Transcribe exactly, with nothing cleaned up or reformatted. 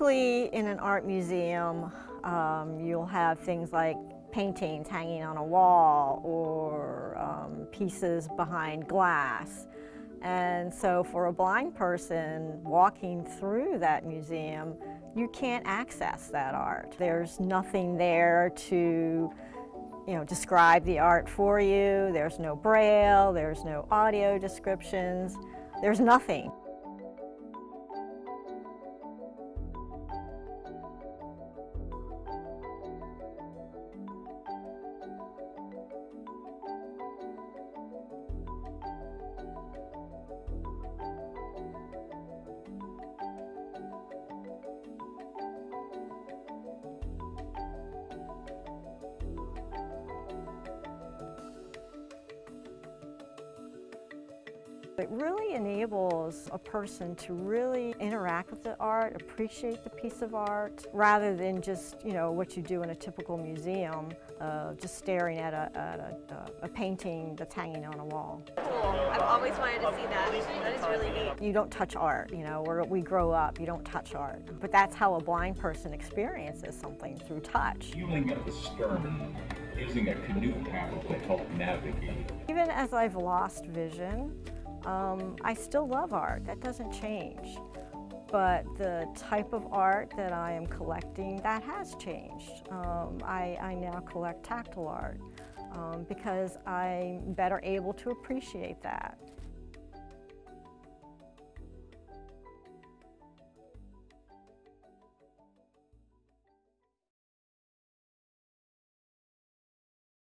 Typically in an art museum, um, you'll have things like paintings hanging on a wall or um, pieces behind glass. And so for a blind person walking through that museum, you can't access that art. There's nothing there to, you know, describe the art for you. There's no braille, there's no audio descriptions, there's nothing. It really enables a person to really interact with the art, appreciate the piece of art, rather than just, you know, what you do in a typical museum, uh, just staring at, a, at a, a painting that's hanging on a wall. Cool. I've always wanted to see that. That is really neat. You don't touch art, you know, or we grow up, you don't touch art. But that's how a blind person experiences something, through touch. Fueling at the stern, using a canoe paddle to help navigate. Even as I've lost vision, Um, I still love art, that doesn't change. But the type of art that I am collecting, that has changed. Um, I, I now collect tactile art um, because I'm better able to appreciate that.